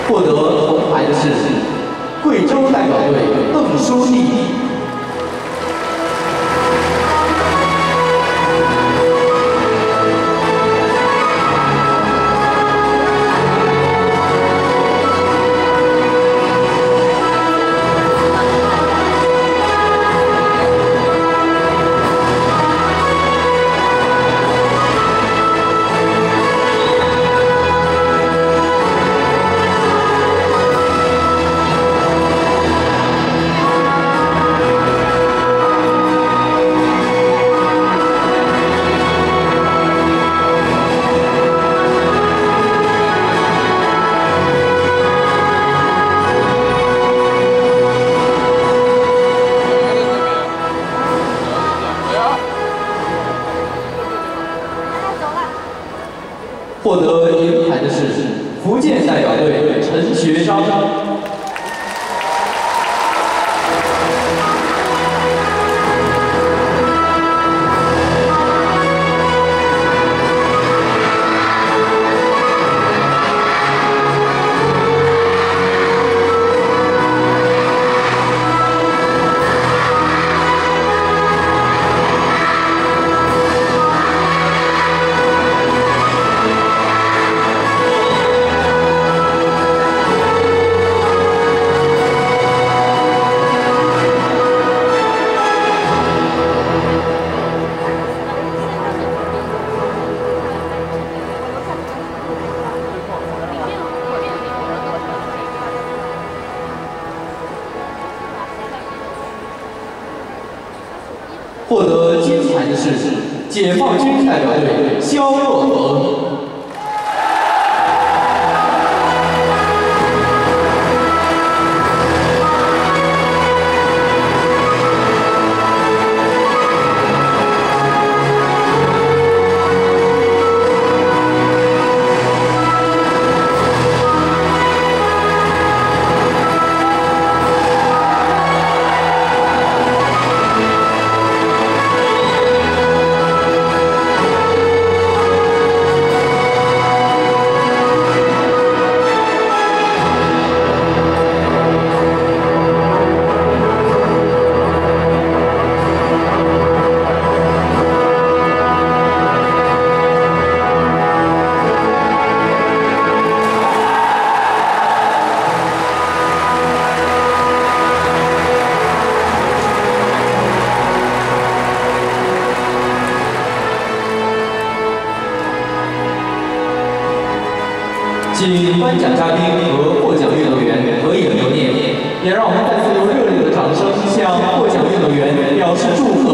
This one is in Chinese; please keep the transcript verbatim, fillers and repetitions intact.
获得铜牌的是贵州代表队邓书毅。 获得银牌的是福建代表队陈学章。 获得金牌的是解放军代表队肖若恒。 请颁奖嘉宾和获奖运动员合影留念，也让我们再次用热烈的掌声向获奖运动员表示祝贺。